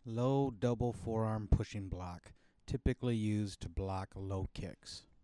Low double forearm pushing block, typically used to block low kicks.